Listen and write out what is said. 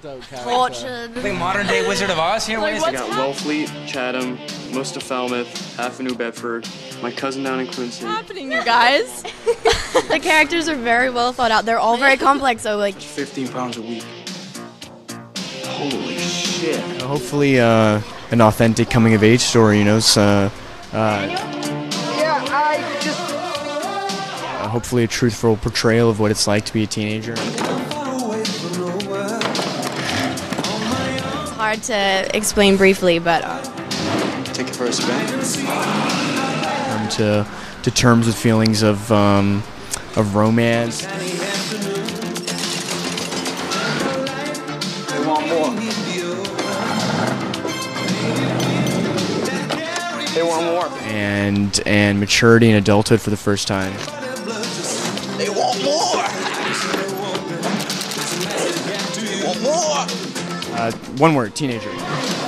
Tortured. Like modern day Wizard of Oz here? What is I it? got Wellfleet, Chatham, most of Falmouth, half of New Bedford, my cousin down in Quincy. What's happening, you guys? The characters are very well thought out. They're all very complex, so like 15 pounds a week. Holy shit. Hopefully, an authentic coming of age story, you know. Hopefully, a truthful portrayal of what it's like to be a teenager. it's hard to explain briefly, but Take it for a spin. Come to terms with feelings of romance. They want more. They want more. And maturity and adulthood for the first time. They want more. They want more. One word: teenager.